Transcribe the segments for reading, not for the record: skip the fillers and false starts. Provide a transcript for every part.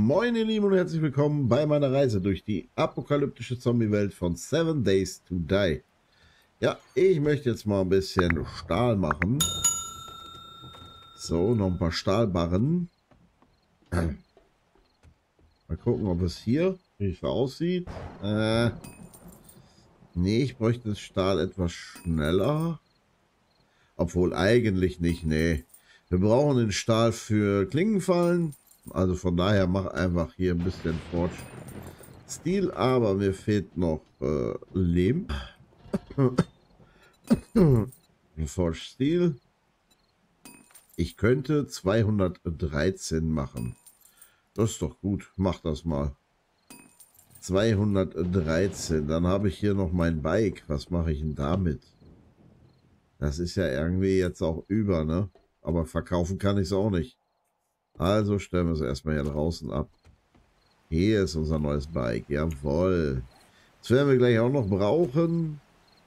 Moin ihr Lieben und herzlich willkommen bei meiner Reise durch die apokalyptische Zombie-Welt von 7 Days to Die. Ja, ich möchte jetzt mal ein bisschen Stahl machen. So, noch ein paar Stahlbarren. Mal gucken, ob es hier wie es aussieht. Nee, ich bräuchte das Stahl etwas schneller. Obwohl eigentlich nicht, nee. Wir brauchen den Stahl für Klingenfallen. Also von daher mach einfach hier ein bisschen Forge Steel, aber mir fehlt noch Lehm. Forge Steel. Ich könnte 213 machen. Das ist doch gut. Mach das mal. 213. Dann habe ich hier noch mein Bike. Was mache ich denn damit? Das ist ja irgendwie jetzt auch über, ne? Aber verkaufen kann ich es auch nicht. Also stellen wir es erstmal hier draußen ab. Hier ist unser neues Bike. Jawohl. Das werden wir gleich auch noch brauchen.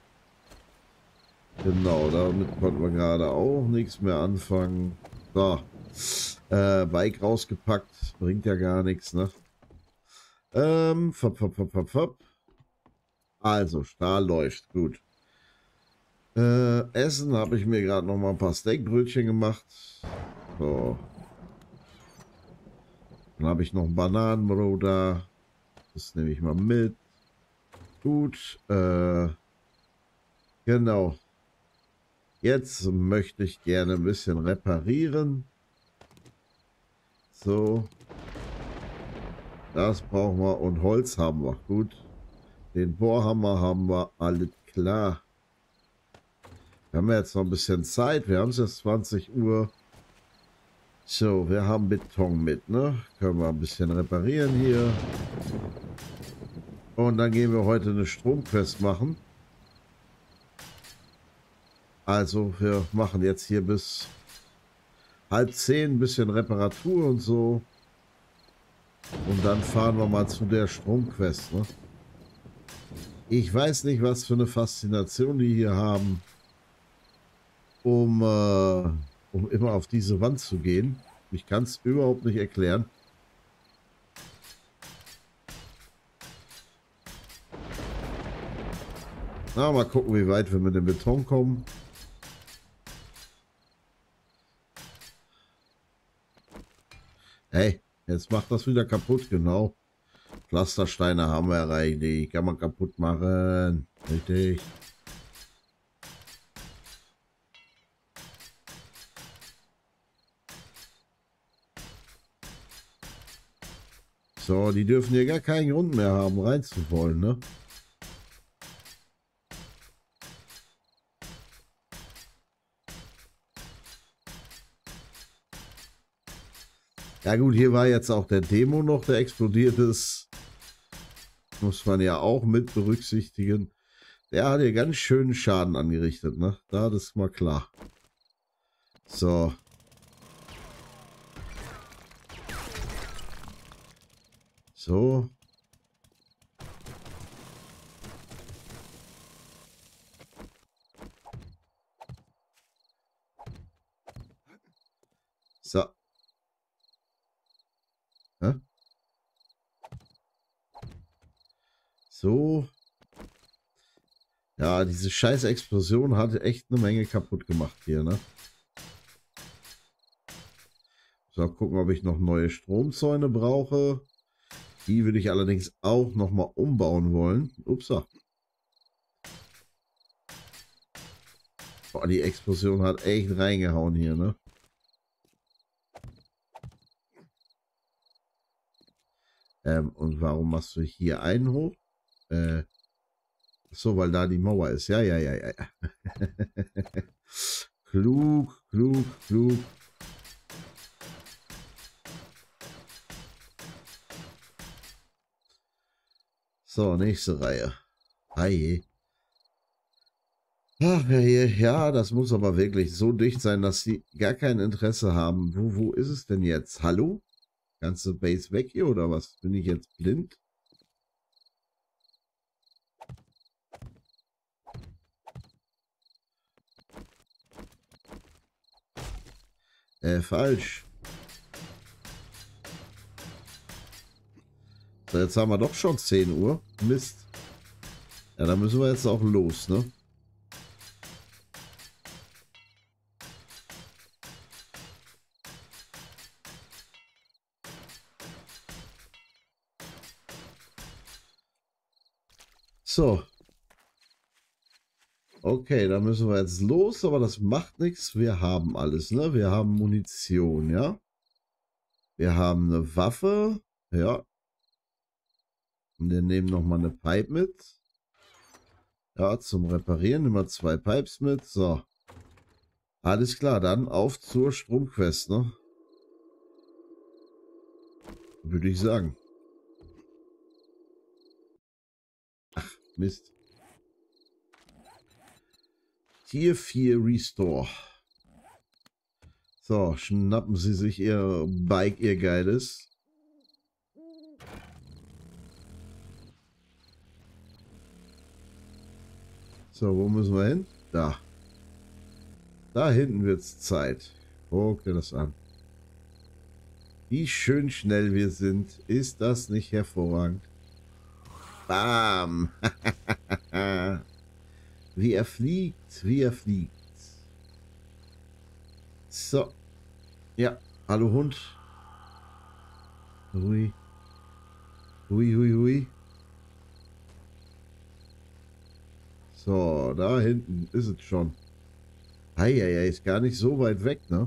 Genau, damit konnten wir gerade auch nichts mehr anfangen. So. Bike rausgepackt. Bringt ja gar nichts, ne? Fop. Also, Stahl läuft. Gut. Essen habe ich mir gerade noch mal ein paar Steakbrötchen gemacht. So. Dann habe ich noch ein Bananenbrot da. Das nehme ich mal mit. Gut. Genau. Jetzt möchte ich gerne ein bisschen reparieren. So. Das brauchen wir. Und Holz haben wir. Gut. Den Bohrhammer haben wir. Alles klar. Wir haben jetzt noch ein bisschen Zeit. Wir haben es jetzt 20 Uhr. So, wir haben Beton mit, ne? Können wir ein bisschen reparieren hier. Und dann gehen wir heute eine Stromquest machen. Also, wir machen jetzt hier bis 9:30 ein bisschen Reparatur und so. Und dann fahren wir mal zu der Stromquest, ne? Ich weiß nicht, was für eine Faszination die hier haben, um immer auf diese Wand zu gehen. Ich kann es überhaupt nicht erklären. Na, mal gucken, wie weit wir mit dem Beton kommen. Hey, jetzt macht das wieder kaputt, genau. Pflastersteine haben wir erreicht, die kann man kaputt machen. Richtig. So, die dürfen hier gar keinen Grund mehr haben, reinzuwollen, ne? Ja gut, hier war jetzt auch der Demo noch, der explodiert ist. Muss man ja auch mit berücksichtigen. Der hat hier ganz schön Schaden angerichtet, ne? Da, das ist mal klar. So. So. So. Hä? So. Ja, diese scheiß Explosion hat echt eine Menge kaputt gemacht hier, ne? So, gucken, ob ich noch neue Stromzäune brauche. Die würde ich allerdings auch noch mal umbauen wollen. Upsa. Boah, die Explosion hat echt reingehauen hier, ne? Und warum machst du hier einen hoch? So, weil da die Mauer ist. Ja. Klug. So, nächste Reihe. Hi. Ach, ja, das muss aber wirklich so dicht sein, dass sie gar kein Interesse haben. Wo ist es denn jetzt? Hallo? Ganze Base weg hier oder was? Bin ich jetzt blind? Falsch. So, jetzt haben wir doch schon 10 Uhr. Mist. Ja, dann müssen wir jetzt auch los, ne? So. Okay, dann müssen wir jetzt los, aber das macht nichts. Wir haben alles, ne? Wir haben Munition, ja? Wir haben eine Waffe, ja. Und wir nehmen nochmal eine Pipe mit. Ja, zum Reparieren nehmen wir 2 Pipes mit. So. Alles klar, dann auf zur Stromquest, ne? Würde ich sagen. Ach, Mist. Tier 4 Restore. So, schnappen Sie sich Ihr Bike, Ihr Geiles. So, wo müssen wir hin? Da. Da hinten wird's Zeit. Guck dir das an. Wie schön schnell wir sind. Ist das nicht hervorragend? Bam! Wie er fliegt, wie er fliegt. So. Ja, hallo Hund. Hui. Hui, hui, hui. So, da hinten ist es schon. Eieiei, ist gar nicht so weit weg, ne?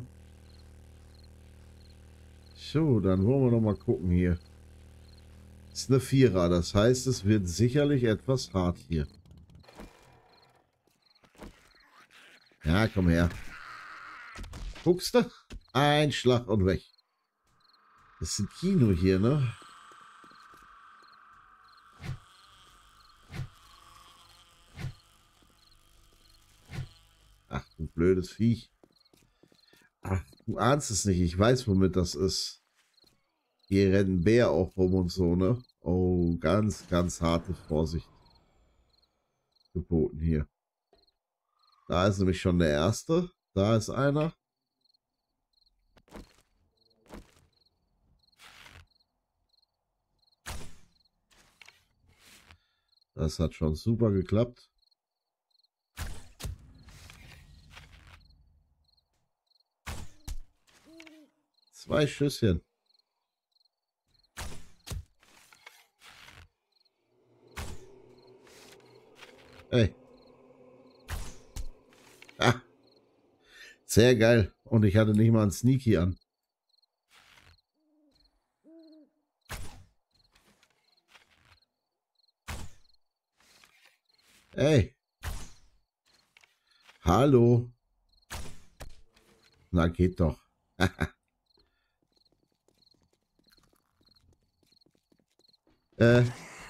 So, dann wollen wir noch mal gucken hier. Ist eine Vierer, das heißt, es wird sicherlich etwas hart hier. Ja, komm her. Guckst du? Ein Schlag und weg. Das ist ein Kino hier, ne? Ach, du blödes Viech. Ach, du ahnst es nicht. Ich weiß, womit das ist. Hier rennt ein Bär auch rum und so, ne? Oh, ganz, ganz harte Vorsicht geboten hier. Da ist nämlich schon der erste. Da ist einer. Das hat schon super geklappt. Zwei Schüsschen. Hey. Ah, sehr geil. Und ich hatte nicht mal einen Sneaky an. Hey. Hallo. Na, geht doch. äh,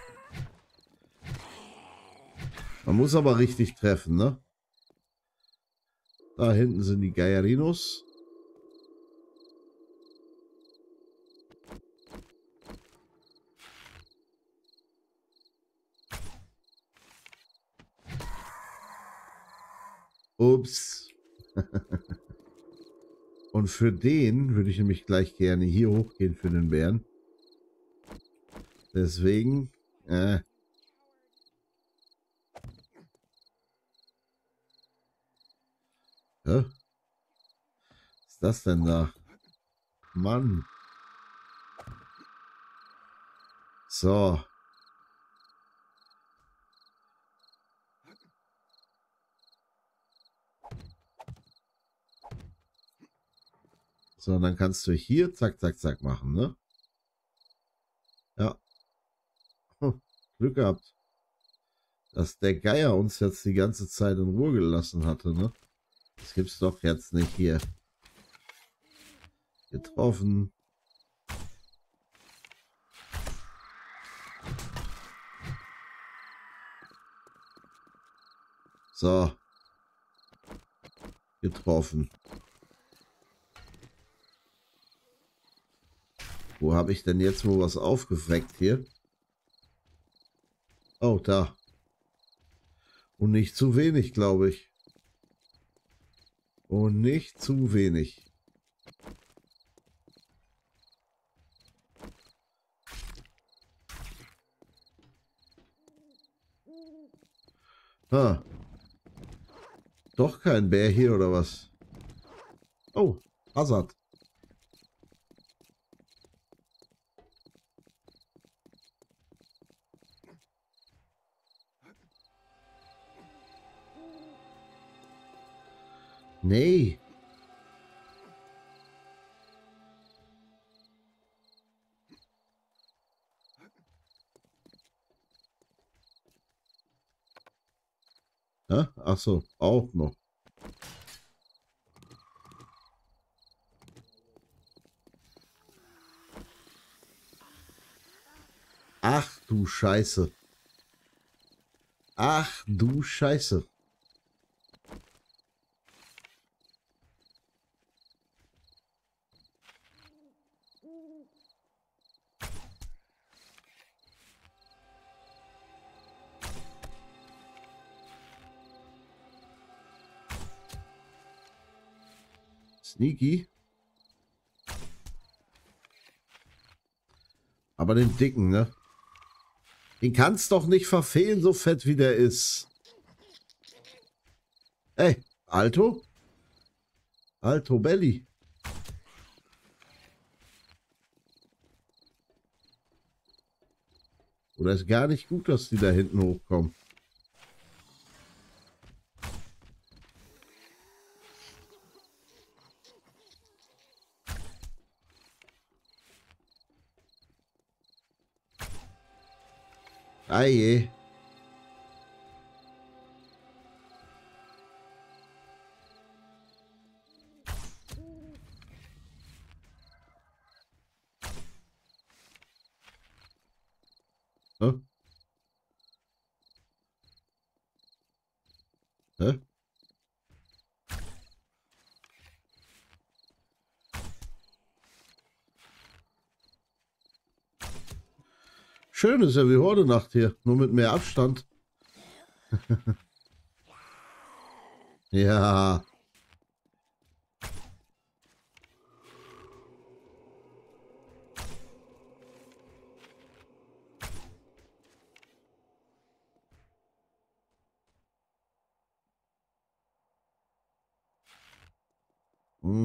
man muss aber richtig treffen, ne? Da hinten sind die Gaiarinos. Ups. Und für den würde ich nämlich gleich gerne hier hochgehen für den Bären. Deswegen, was ist das denn da? Mann. So. So, dann kannst du hier zack, zack, zack machen, ne? Ja. Glück gehabt, dass der Geier uns jetzt die ganze Zeit in Ruhe gelassen hatte, ne? Das gibt's doch jetzt nicht hier. Getroffen. So. Getroffen. Wo habe ich denn jetzt wohl was aufgeweckt hier? Oh, da. Und nicht zu wenig, glaube ich. Und nicht zu wenig. Ah, doch kein Bär hier oder was? Oh, Hazard. Nee. Ach so, auch noch. Ach du Scheiße. Ach du Scheiße. Sneaky. Aber den dicken, ne? Den kannst doch nicht verfehlen, so fett wie der ist. Ey, Alto? Alto Belly. Oder ist gar nicht gut, dass die da hinten hochkommen. Ah je. Hä? Hä? Schön ist ja wie Horde-Nacht hier, nur mit mehr Abstand. Ja. Hm.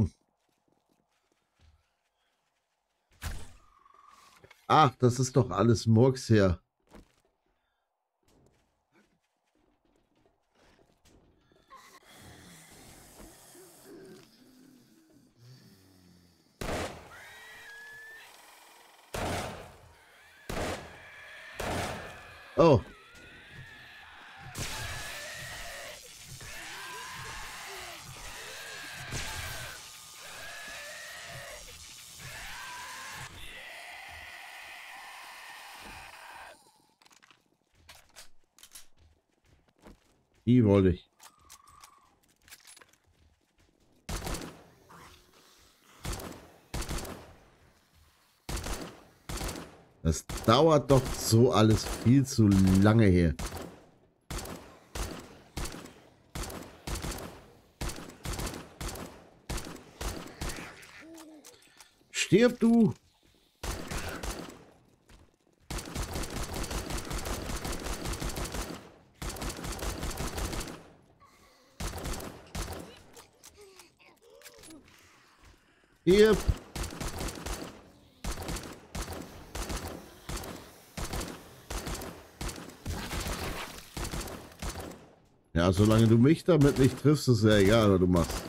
Ach, das ist doch alles Murks hier. Oh. Die wollte ich. Das dauert doch so alles viel zu lange hier. Stirb du! Stirb! Ja, solange du mich damit nicht triffst, ist ja egal, was du machst.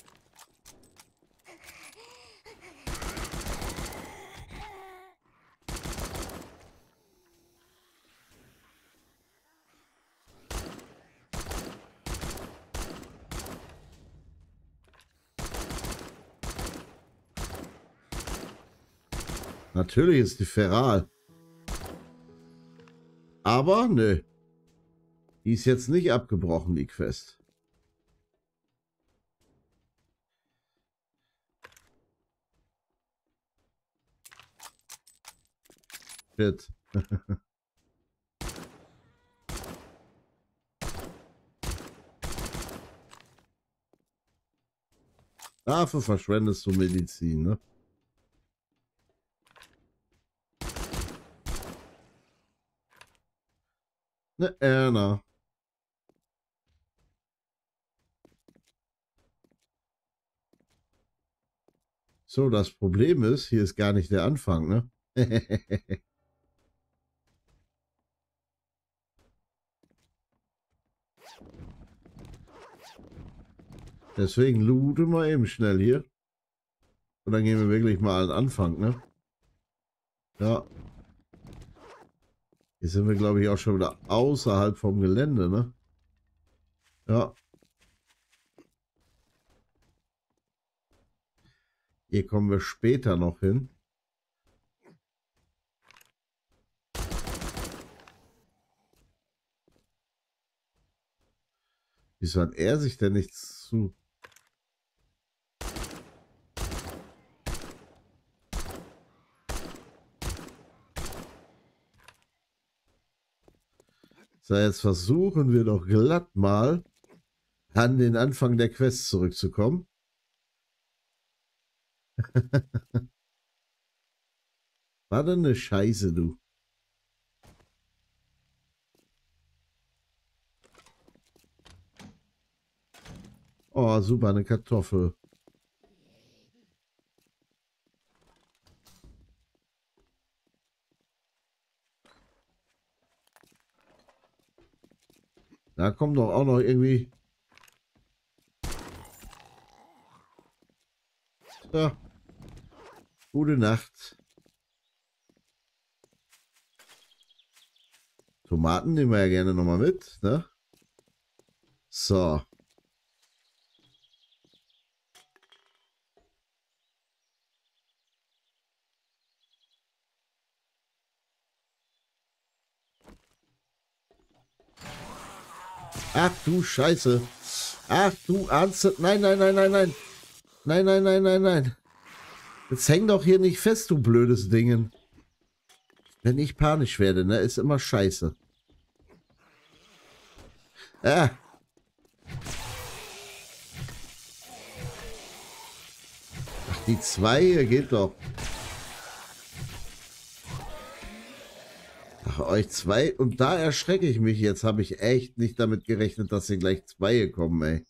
Natürlich ist die Feral. Aber, nö. Die ist jetzt nicht abgebrochen, die Quest. Shit. Dafür verschwendest du Medizin, ne? Ne, Erna. So, das Problem ist, hier ist gar nicht der Anfang, ne? Deswegen looten wir eben schnell hier. Und dann gehen wir wirklich mal an den Anfang, ne? Ja. Hier sind wir, glaube ich, auch schon wieder außerhalb vom Gelände, ne? Ja. Hier kommen wir später noch hin. Wieso hat er sich denn nichts zu... So, jetzt versuchen wir doch glatt mal an den Anfang der Quest zurückzukommen. War denn eine Scheiße, du. Oh, super, eine Kartoffel. Da kommt doch auch noch irgendwie... Ja. Gute Nacht. Tomaten nehmen wir ja gerne nochmal mit, ne? So. Ach du Scheiße. Ach du Ernst. Nein, nein, nein, nein, nein. Nein, nein, nein, nein, nein. Jetzt häng doch hier nicht fest, du blödes Dingen. Wenn ich panisch werde, ne, ist immer scheiße. Ah. Ach, die 2 geht doch. Ach, euch 2. Und da erschrecke ich mich. Jetzt habe ich echt nicht damit gerechnet, dass hier gleich 2 kommen, ey.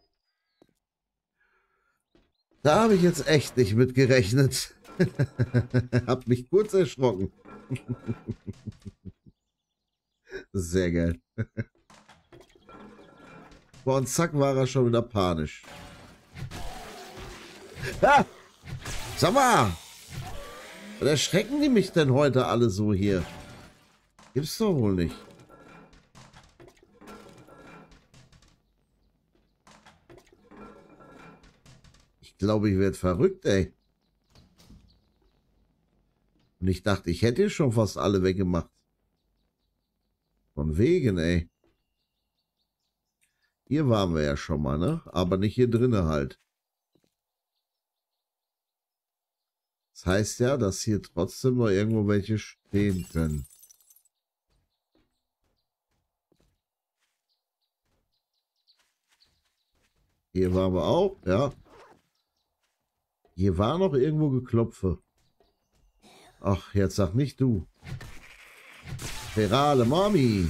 Da habe ich jetzt echt nicht mit gerechnet. Hab mich kurz erschrocken. Sehr geil. Boah, und zack war er schon wieder panisch. Ah! Sag mal! Was erschrecken die mich denn heute alle so hier? Gibt's doch wohl nicht. Ich glaube, ich werde verrückt, ey. Und ich dachte, ich hätte schon fast alle weggemacht. Von wegen, ey. Hier waren wir ja schon mal, ne? Aber nicht hier drinnen halt. Das heißt ja, dass hier trotzdem noch irgendwo welche stehen können. Hier waren wir auch, ja. Hier war noch irgendwo Geklopfe. Ach, jetzt sag nicht du. Ferale Mami.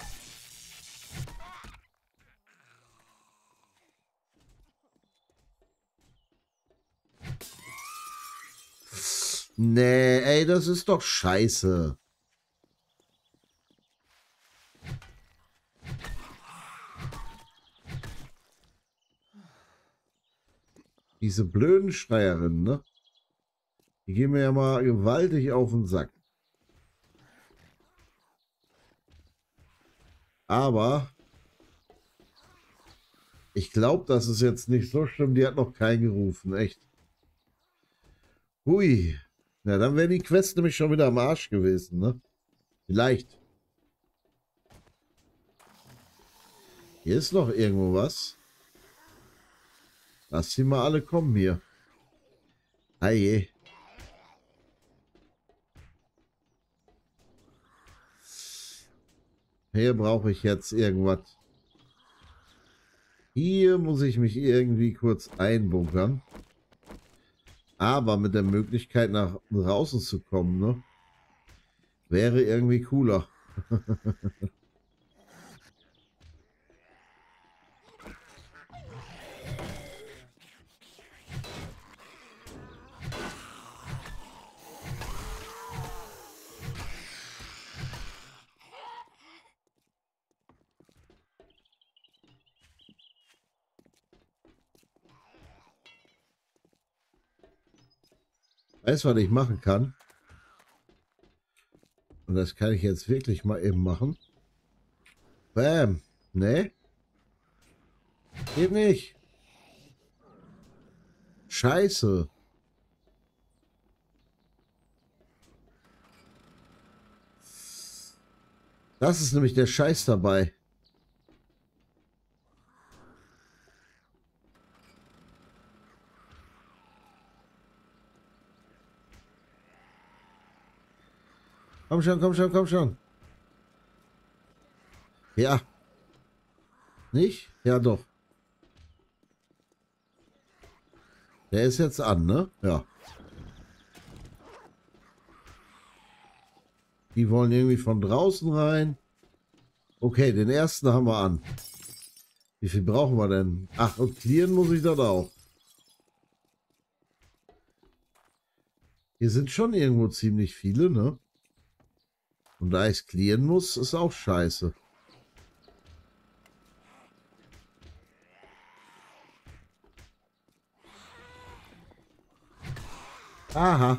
Nee, ey, das ist doch scheiße. Diese blöden Schreierinnen, ne? Die gehen mir ja mal gewaltig auf den Sack. Aber ich glaube, das ist jetzt nicht so schlimm. Die hat noch keinen gerufen, echt. Hui. Na, dann wäre die Quest nämlich schon wieder am Arsch gewesen, ne? Vielleicht. Hier ist noch irgendwo was. Lass sie mal alle kommen hier. Hey. Hier brauche ich jetzt irgendwas. Hier muss ich mich irgendwie kurz einbunkern. Aber mit der Möglichkeit nach draußen zu kommen, ne? Wäre irgendwie cooler. Weißt du, was ich machen kann? Und das kann ich jetzt wirklich mal eben machen. Bam. Ne? Geht nicht. Scheiße. Das ist nämlich der Scheiß dabei. Komm schon, komm schon, komm schon. Ja. Nicht? Ja, doch. Der ist jetzt an, ne? Ja. Die wollen irgendwie von draußen rein. Okay, den ersten haben wir an. Wie viel brauchen wir denn? Ach, und clearen muss ich dann auch. Hier sind schon irgendwo ziemlich viele, ne? Und da ich clearen muss, ist auch scheiße. Aha.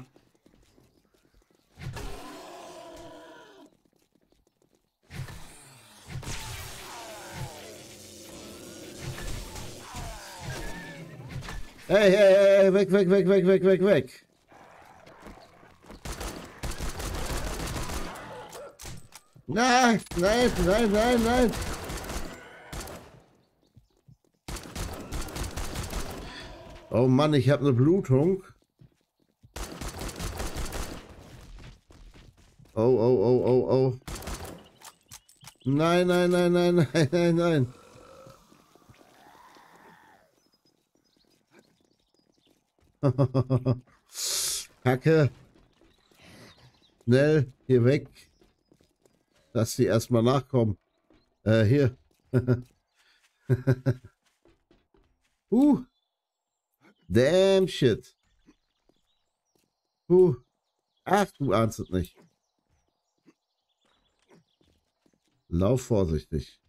Hey, hey, hey, weg, weg, weg, weg, weg, weg, weg. Nein, nein, nein, nein, nein. Oh Mann, ich habe eine Blutung. Oh, oh, oh, oh, oh. Nein, nein, nein, nein, nein, nein, nein. Kacke. Schnell, hier weg. Lass die erstmal nachkommen. Hier. Damn shit. Ach, du ahnst es nicht. Lauf vorsichtig.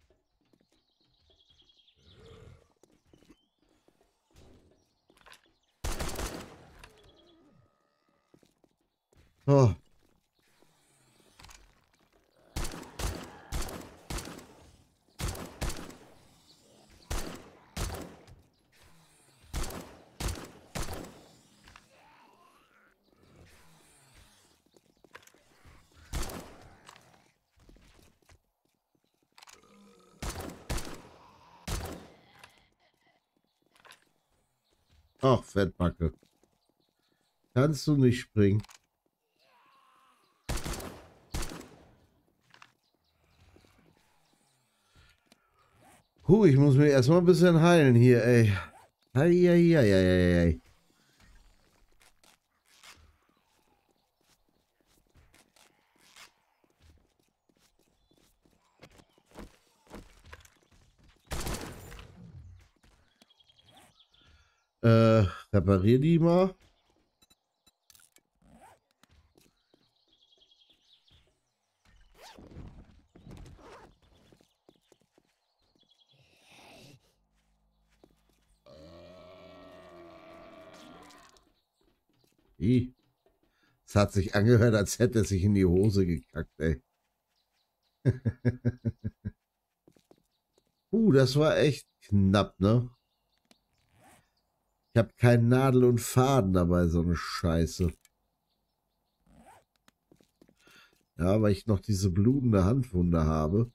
Oh. Ach, Fettbacke. Kannst du nicht springen? Ich muss mir erstmal ein bisschen heilen hier, ey. Eieieiei. Reparier die mal. Es hat sich angehört, als hätte es sich in die Hose gekackt, ey. Das war echt knapp, ne? Ich habe keinen Nadel und Faden dabei, so eine Scheiße. Ja, weil ich noch diese blutende Handwunde habe.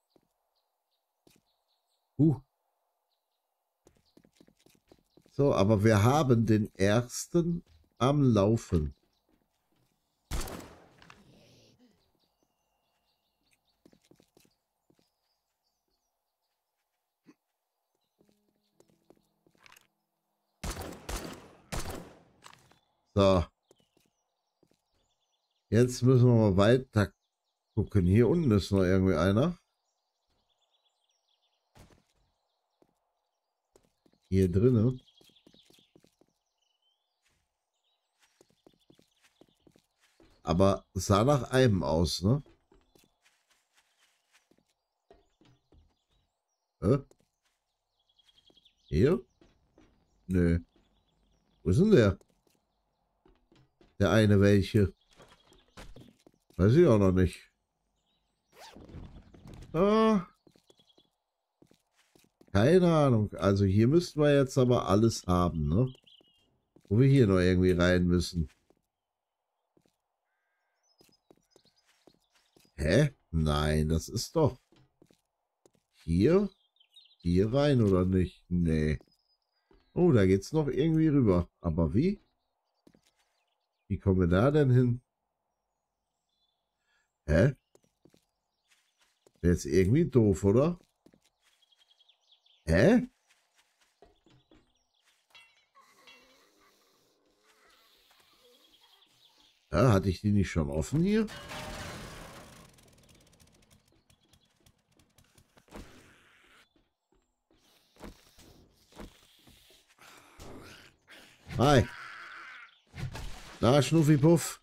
So, aber wir haben den ersten am Laufen. So. Jetzt müssen wir mal weiter gucken. Hier unten ist noch irgendwie einer. Hier drinnen. Aber sah nach einem aus, ne? Hier? Nö. Wo ist denn der? Der eine welche. Weiß ich auch noch nicht. Ah, keine Ahnung. Also hier müssten wir jetzt aber alles haben, ne? Wo wir hier noch irgendwie rein müssen. Hä? Nein, das ist doch hier. Hier rein oder nicht? Nee. Oh, da geht's noch irgendwie rüber. Aber wie? Wie kommen wir da denn hin? Hä? Jetzt irgendwie doof, oder? Hä? Ja, hatte ich die nicht schon offen hier? Hi. Na, Schnuffi-Puff.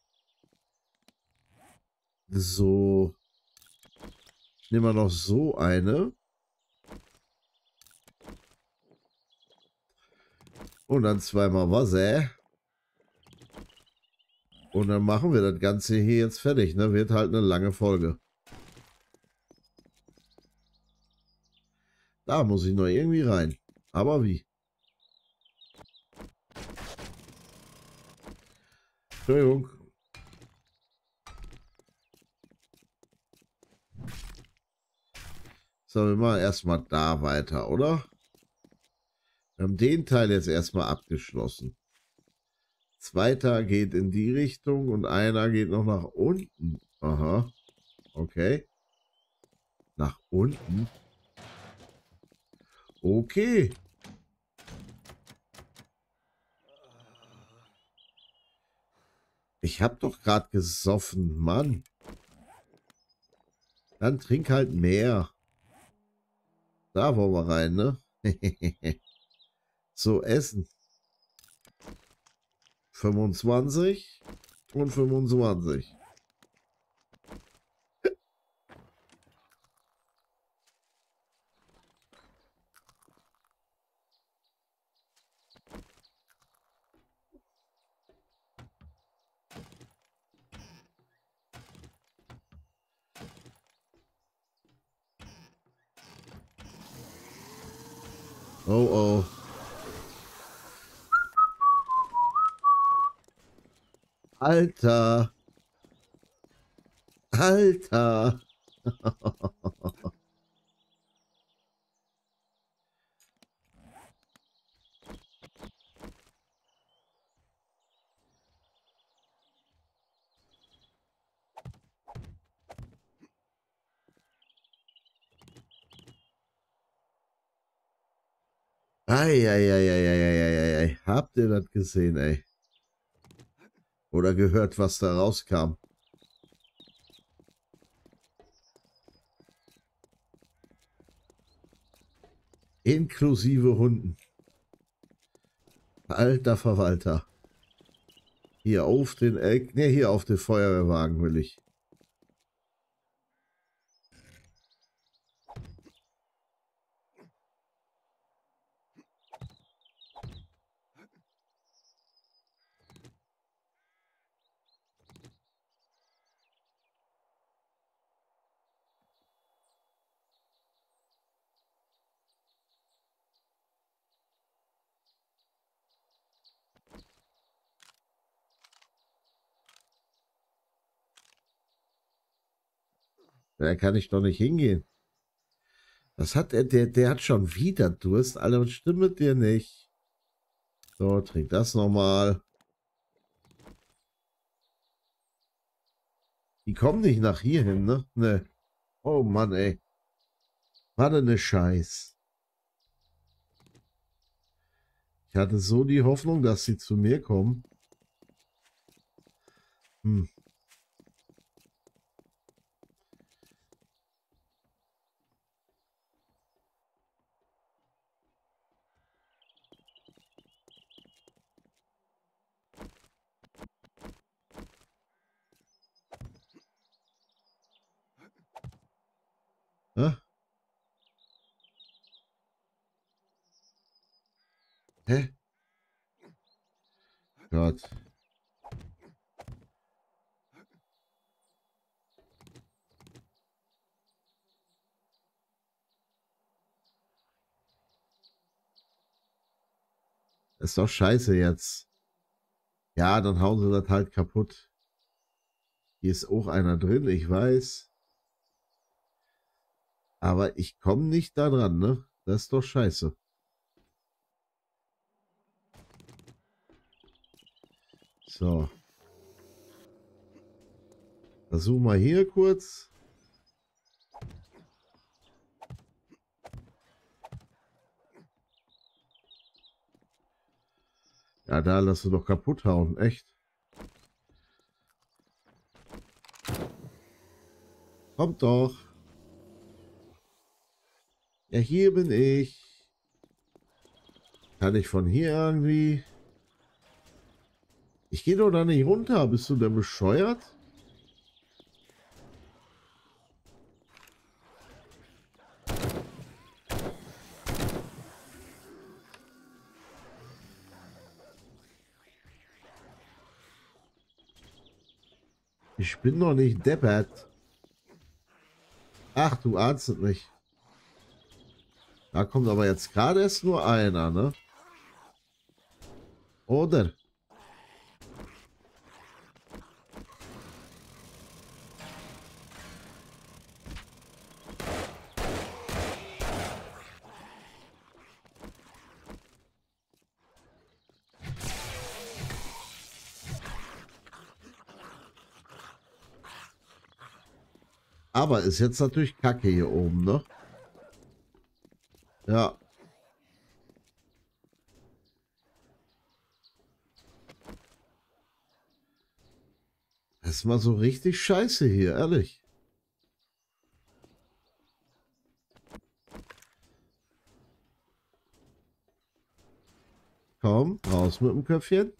So. Nehmen wir noch so eine. Und dann zweimal Wasser. Und dann machen wir das Ganze hier jetzt fertig. Ne? Wird halt eine lange Folge. Da muss ich noch irgendwie rein. Aber wie? Entschuldigung. So, wir machen erstmal da weiter, oder? Wir haben den Teil jetzt erstmal abgeschlossen. Zweiter geht in die Richtung und einer geht noch nach unten. Aha. Okay. Nach unten. Okay. Ich habe doch gerade gesoffen, Mann. Dann trink halt mehr. Da wollen wir rein, ne? So, Essen. 25 und 25. Oh, oh. Alter. Alter. Ei. Habt ihr das gesehen, ey? Oder gehört, was da rauskam? Inklusive Hunden. Alter Verwalter. Hier auf den Eck. Ne, hier auf den Feuerwehrwagen will ich. Da kann ich doch nicht hingehen. Was hat er? Der hat schon wieder Durst. Alter, was stimmt mit dir nicht? So, trink das nochmal. Die kommen nicht nach hier hin, ne? Ne. Oh Mann, ey. Warte ne Scheiß. Ich hatte so die Hoffnung, dass sie zu mir kommen. Hm. Hä? Hä? Gott. Ist doch scheiße jetzt. Ja, dann hauen sie das halt kaputt. Hier ist auch einer drin, ich weiß. Aber ich komme nicht da dran, ne? Das ist doch scheiße. So. Versuchen wir hier kurz. Ja, da lass du doch kaputt hauen, echt. Kommt doch. Ja, hier bin ich. Kann ich von hier irgendwie... Ich gehe doch da nicht runter. Bist du denn bescheuert? Ich bin doch nicht deppert. Ach, du ahnst es nicht. Da kommt aber jetzt gerade erst nur einer, ne? Oder? Aber ist jetzt natürlich Kacke hier oben, ne? Ja. Das ist mal so richtig scheiße hier, ehrlich. Komm, raus mit dem Köpfchen.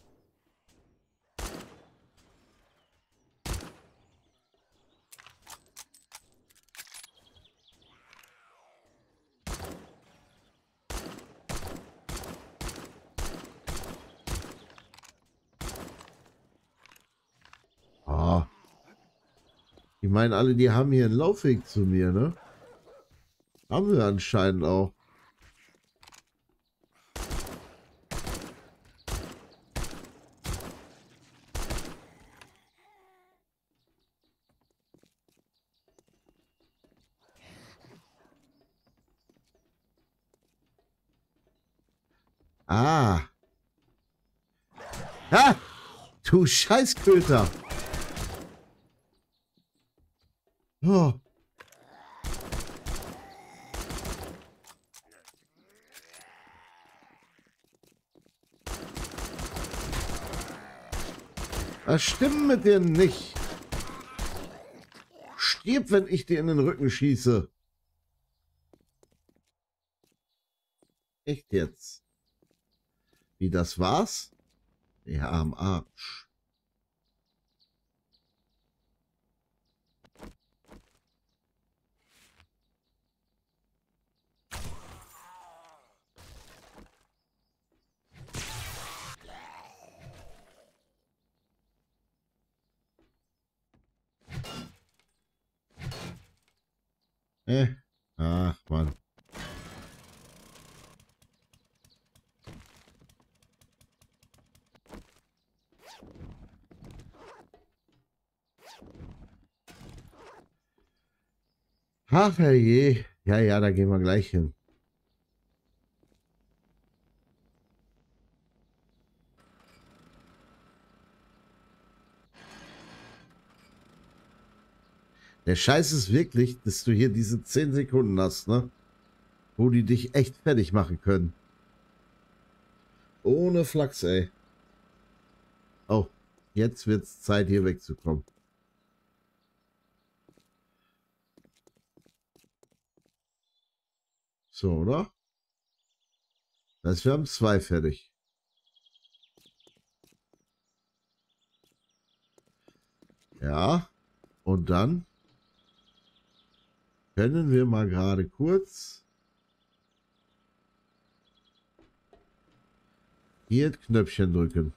Ah. Die meinen alle, die haben hier einen Laufweg zu mir, ne? Haben wir anscheinend auch. Ah. Ha! Du Scheißköter. Oh. Was stimmt mit dir nicht? Stirb, wenn ich dir in den Rücken schieße. Echt jetzt? Wie, das war's? Ja, am Arsch. Ach, Mann. Ach, herrje. Ja, ja, da gehen wir gleich hin. Der Scheiß ist wirklich, dass du hier diese 10 Sekunden hast, ne? Wo die dich echt fertig machen können. Ohne Flachs, ey. Oh, jetzt wird's Zeit, hier wegzukommen. So, oder? Das heißt, wir haben 2 fertig. Ja. Und dann können wir mal gerade kurz hier das Knöpfchen drücken.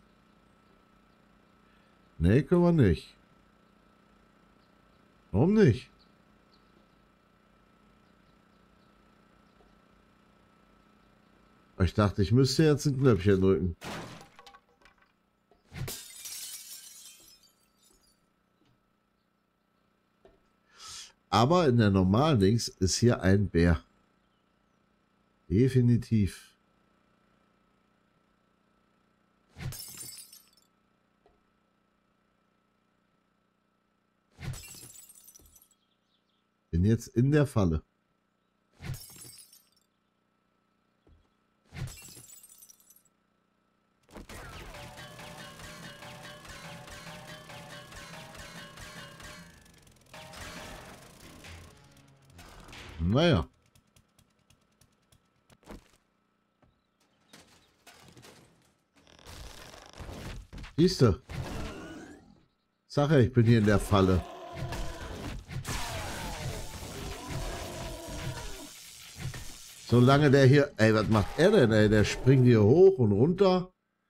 Nee, können wir nicht. Warum nicht? Ich dachte, ich müsste jetzt ein Knöpfchen drücken. Aber in der normalen Dings ist hier ein Bär. Definitiv. Bin jetzt in der Falle. Naja. Siehst du? Sag ja, ich bin hier in der Falle. Solange der hier... Ey, was macht er denn, ey? Der springt hier hoch und runter.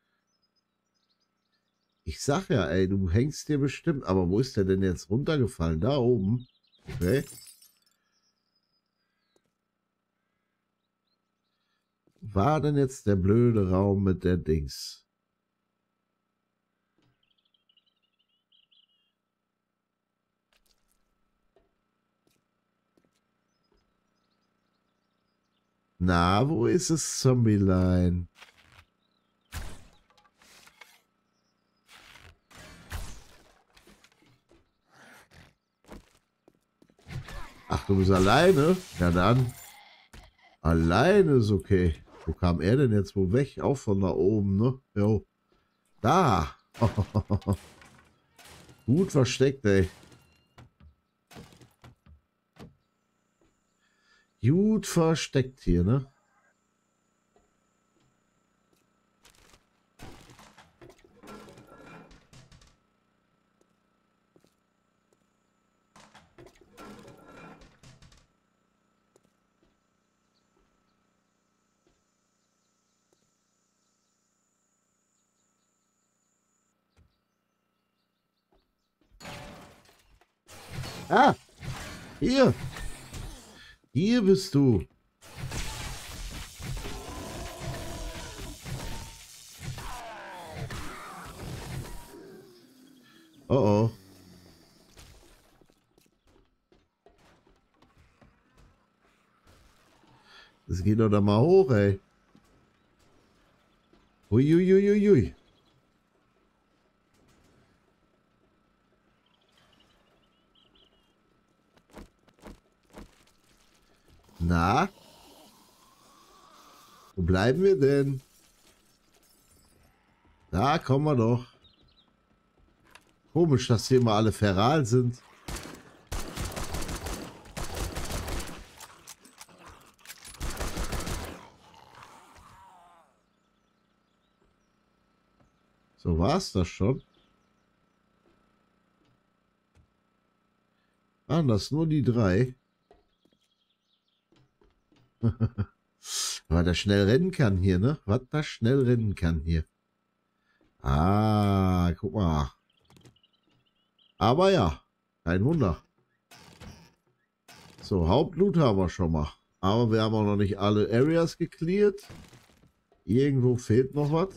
Ich sag ja, ey, du hängst dir bestimmt. Aber wo ist der denn jetzt runtergefallen? Da oben. Okay. War denn jetzt der blöde Raum mit der Dings? Na, wo ist es, Zombieline? Ach, du bist alleine? Ja dann. Alleine ist okay. Wo kam er denn jetzt wo weg? Auch von da oben, ne? Jo. Da. Gut versteckt, ey. Gut versteckt hier, ne? Ah, hier. Hier bist du. Oh oh. Das geht doch da mal hoch, ey. Uiuiuiui. Na? Wo bleiben wir denn? Da kommen wir doch. Komisch, dass hier immer alle feral sind. So war's das schon. Ah, das nur die 3. Weil der schnell rennen kann hier, ne? Was das schnell rennen kann hier. Ah, guck mal. Aber ja, kein Wunder. So, Hauptloot haben wir schon mal. Aber wir haben auch noch nicht alle Areas gecleart. Irgendwo fehlt noch was.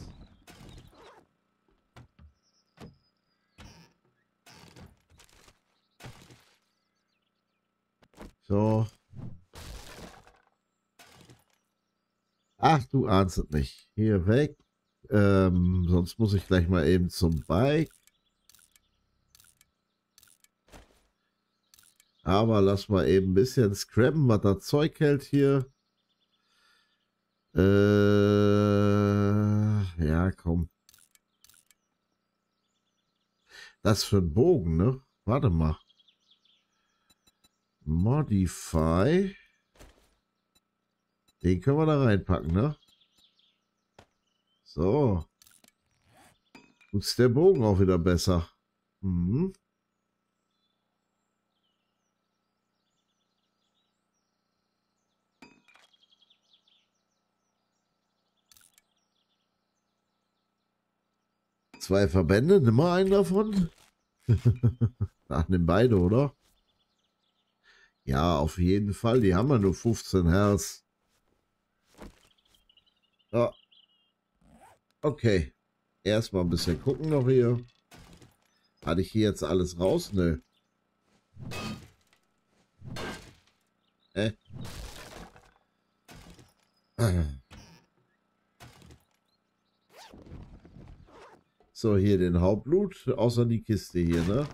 So. Ach, du ahnst es nicht. Hier weg. Sonst muss ich gleich mal eben zum Bike. Aber lass mal eben ein bisschen scrabben, was das Zeug hält hier. Ja, komm. Das für ein Bogen, ne? Warte mal. Modify. Den können wir da reinpacken, ne? So. Tut's der Bogen auch wieder besser. Mhm. Zwei Verbände, nimm mal einen davon. Ach, nimm beide, oder? Ja, auf jeden Fall. Die haben ja nur 15 Hertz. Ja, okay. Erstmal ein bisschen gucken noch hier. Hatte ich hier jetzt alles raus? Nö. Äh. So, hier den Hauptblut, außer die Kiste hier, ne?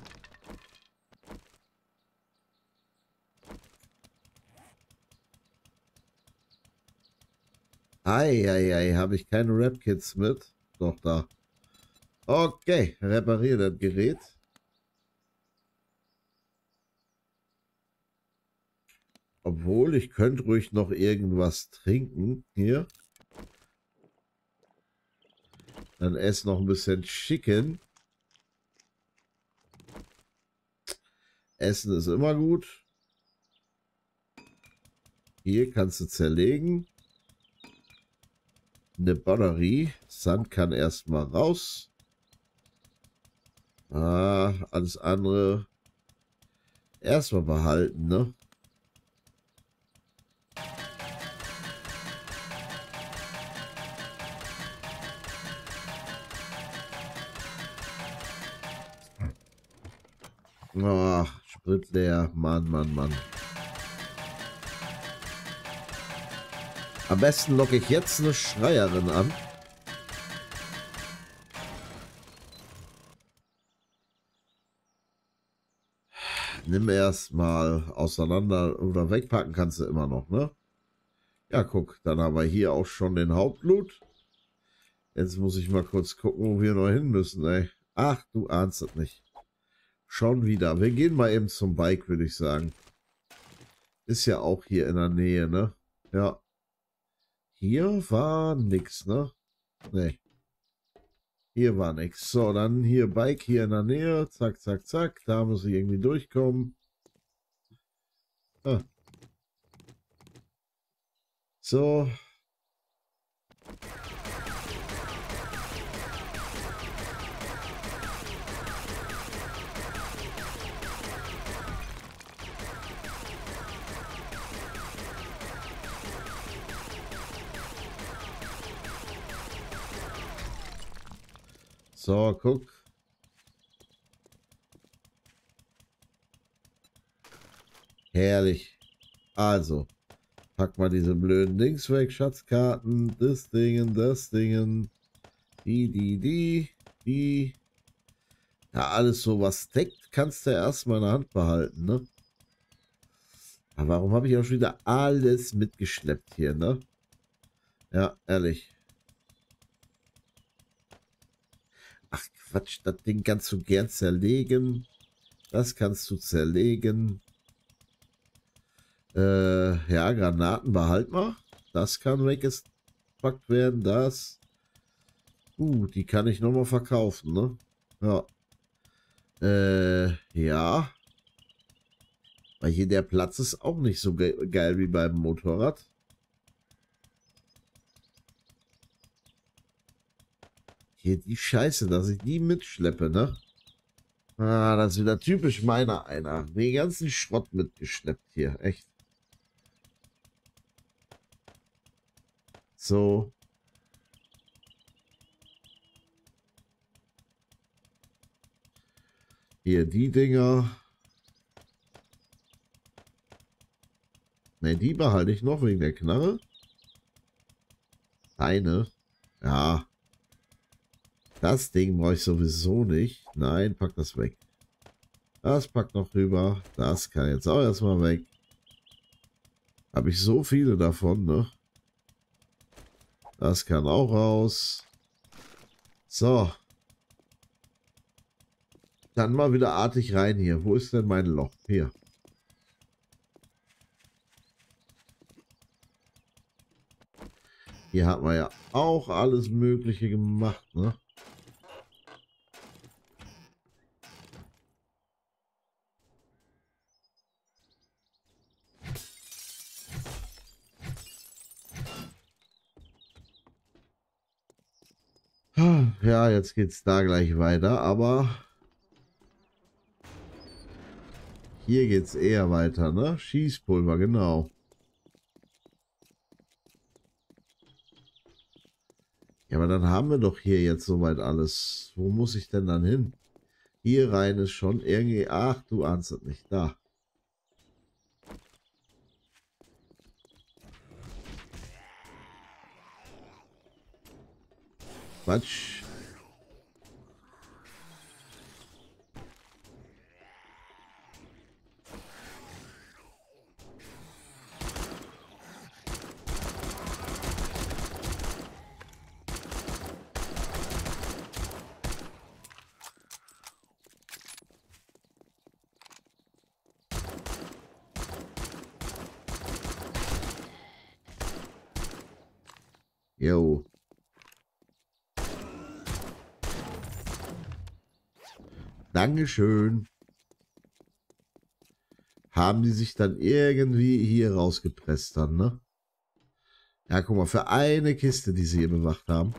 Eieiei, habe ich keine Rap-Kits mit? Doch, da. Okay, repariere das Gerät. Obwohl, ich könnte ruhig noch irgendwas trinken. Hier. Dann ess noch ein bisschen Chicken. Essen ist immer gut. Hier kannst du zerlegen. Eine Batterie. Sand kann erstmal raus. Ah, alles andere erstmal behalten, ne? Ach, Sprit leer. Mann, Mann, Mann. Am besten locke ich jetzt eine Schreierin an. Nimm erstmal auseinander oder wegpacken kannst du immer noch, ne? Ja, guck, dann haben wir hier auch schon den Hauptblut. Jetzt muss ich mal kurz gucken, wo wir noch hin müssen, ey. Ach, du ahnst es nicht. Schon wieder. Wir gehen mal eben zum Bike, würde ich sagen. Ist ja auch hier in der Nähe, ne? Ja. Hier war nix, ne? Ne. Hier war nix. So, dann hier Bike hier in der Nähe. Zack, zack, zack. Da muss ich irgendwie durchkommen. Ah. So. So, guck. Herrlich. Also, pack mal diese blöden Dings weg. Schatzkarten, das Dingen, die. Ja, alles so, was deckt, kannst du erstmal in der Hand behalten, ne? Aber warum habe ich auch schon wieder alles mitgeschleppt hier, ne? Ja, ehrlich. Ach Quatsch, das Ding kannst du gern zerlegen. Das kannst du zerlegen. Ja, Granaten behalt mal. Das kann weggepackt werden. Das. Die kann ich nochmal verkaufen, ne? Ja. Ja. Weil hier der Platz ist auch nicht so geil wie beim Motorrad. Hier die Scheiße, dass ich die mitschleppe, ne? Ah, das ist wieder typisch meiner einer. Den ganzen Schrott mitgeschleppt hier, echt. So. Hier die Dinger. Ne, die behalte ich noch wegen der Knarre. Eine. Ja. Das Ding brauche ich sowieso nicht. Nein, pack das weg. Das packt noch rüber. Das kann jetzt auch erstmal weg. Habe ich so viele davon, ne? Das kann auch raus. So. Dann mal wieder artig rein hier. Wo ist denn mein Loch? Hier. Hier hat man ja auch alles Mögliche gemacht, ne? Ja, jetzt geht's da gleich weiter, aber hier geht's eher weiter, ne? Schießpulver, genau. Ja, aber dann haben wir doch hier jetzt soweit alles. Wo muss ich denn dann hin? Hier rein ist schon irgendwie... Ach, du ahnst es nicht. Da. Quatsch. Jo. Dankeschön. Haben die sich dann irgendwie hier rausgepresst dann, ne? Ja, guck mal, für eine Kiste, die sie hier bewacht haben.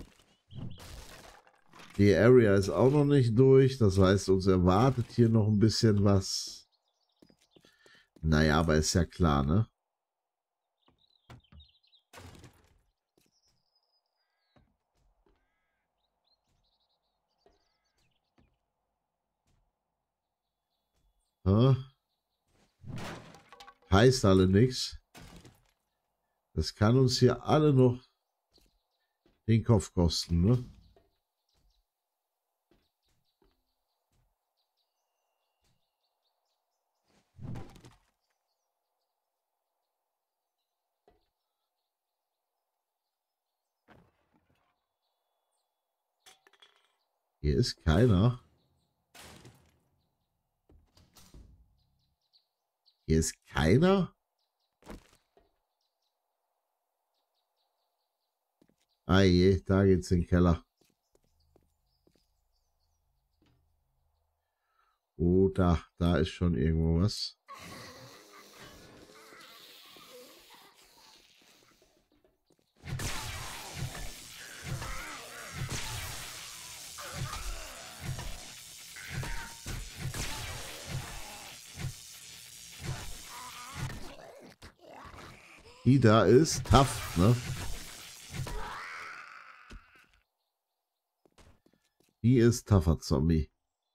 Die Area ist auch noch nicht durch. Das heißt, uns erwartet hier noch ein bisschen was. Naja, aber ist ja klar, ne? Ja. Heißt alle nichts. Das kann uns hier alle noch den Kopf kosten, ne? Hier ist keiner. Hier ist keiner? Ah je, da geht's in den Keller. Oh, da ist schon irgendwo was. Die da ist tough, ne? Die ist tougher Zombie.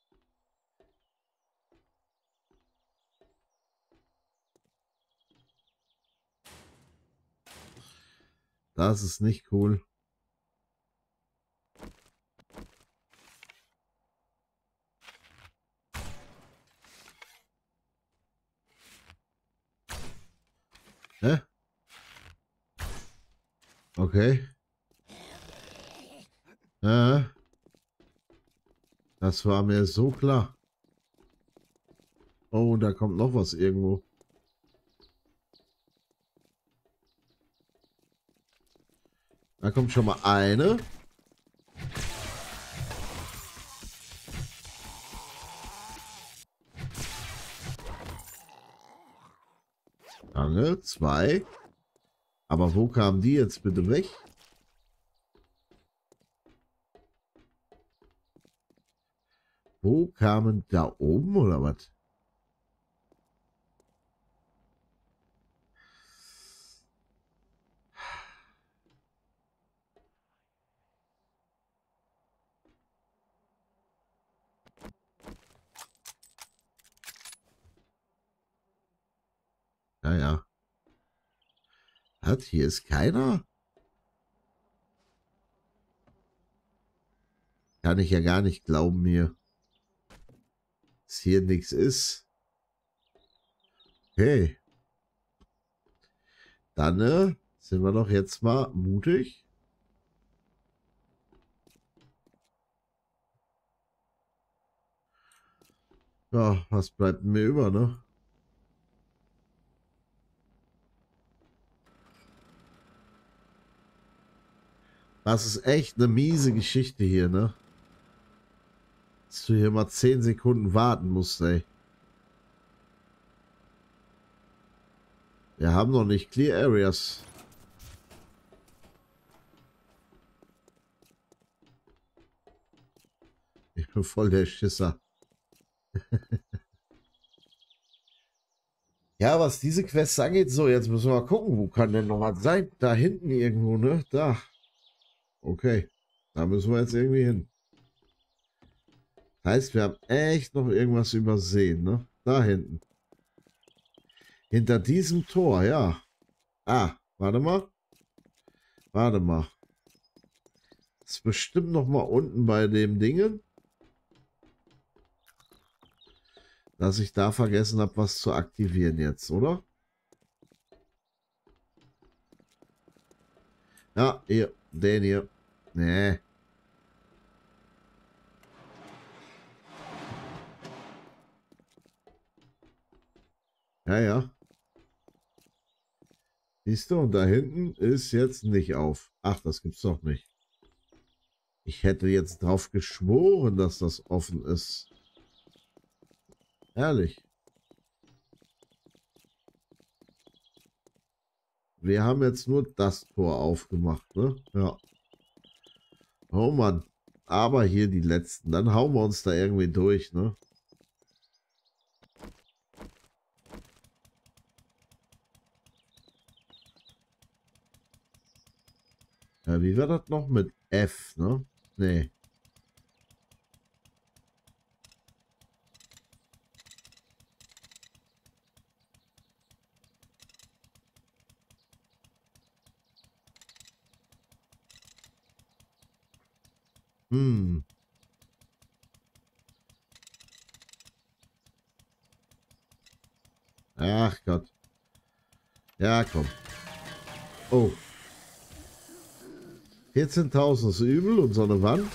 Das ist nicht cool. Hä? Okay. Das war mir so klar. Oh, da kommt noch was irgendwo. Da kommt schon mal eine. Danke, zwei. Aber wo kamen die jetzt bitte weg? Wo kamen da oben oder was? Naja. Hat hier ist keiner? Kann ich ja gar nicht glauben mir. Dass hier nichts ist. Okay. Dann sind wir doch jetzt mal mutig. Ja, was bleibt mir über, ne? Das ist echt eine miese Geschichte hier, ne? Dass du hier mal 10 Sekunden warten musst, ey. Wir haben noch nicht Clear Areas. Ich bin voll der Schisser. Ja, was diese Quests angeht, so, jetzt müssen wir mal gucken, wo kann denn noch was sein? Da hinten irgendwo, ne? Da. Okay. Da müssen wir jetzt irgendwie hin. Heißt, wir haben echt noch irgendwas übersehen, ne? Da hinten. Hinter diesem Tor, ja. Ah, warte mal. Warte mal. Ist bestimmt noch mal unten bei dem Dingen, dass ich da vergessen habe, was zu aktivieren jetzt, oder? Ja, hier, den hier. Nee. Ja, ja. Siehst du, und da hinten ist jetzt nicht auf. Ach, das gibt's doch nicht. Ich hätte jetzt drauf geschworen, dass das offen ist. Ehrlich. Wir haben jetzt nur das Tor aufgemacht, ne? Ja. Oh Mann. Aber hier die letzten. Dann hauen wir uns da irgendwie durch, ne? Ja, wie war das noch mit F, ne? Nee. Hm. Ach Gott. Ja, komm. Oh. 14.000 ist übel und so eine Wand.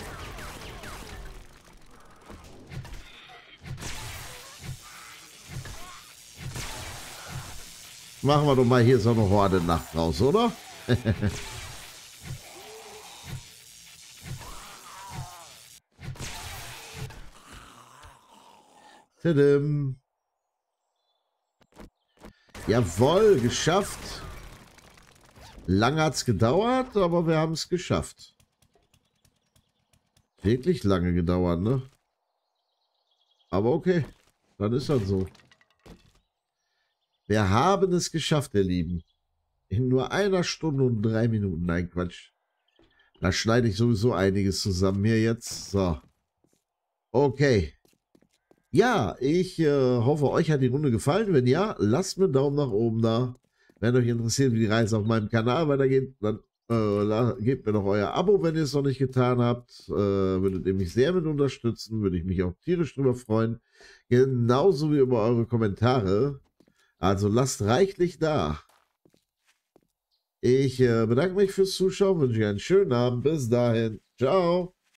Machen wir doch mal hier so eine Horde Nacht raus, oder? Tadim. Jawohl, geschafft. Lange hat es gedauert, aber wir haben es geschafft. Wirklich lange gedauert, ne? Aber okay, dann ist das so. Wir haben es geschafft, ihr Lieben. In nur 1 Stunde und 3 Minuten. Nein, Quatsch. Da schneide ich sowieso einiges zusammen hier jetzt. So. Okay. Ja, ich hoffe, euch hat die Runde gefallen. Wenn ja, lasst mir einen Daumen nach oben da. Wenn euch interessiert, wie die Reise auf meinem Kanal weitergeht, dann gebt mir noch euer Abo, wenn ihr es noch nicht getan habt. Würdet ihr mich sehr mit unterstützen. Würde ich mich auch tierisch drüber freuen. Genauso wie über eure Kommentare. Also lasst reichlich da. Ich bedanke mich fürs Zuschauen, wünsche euch einen schönen Abend. Bis dahin. Ciao.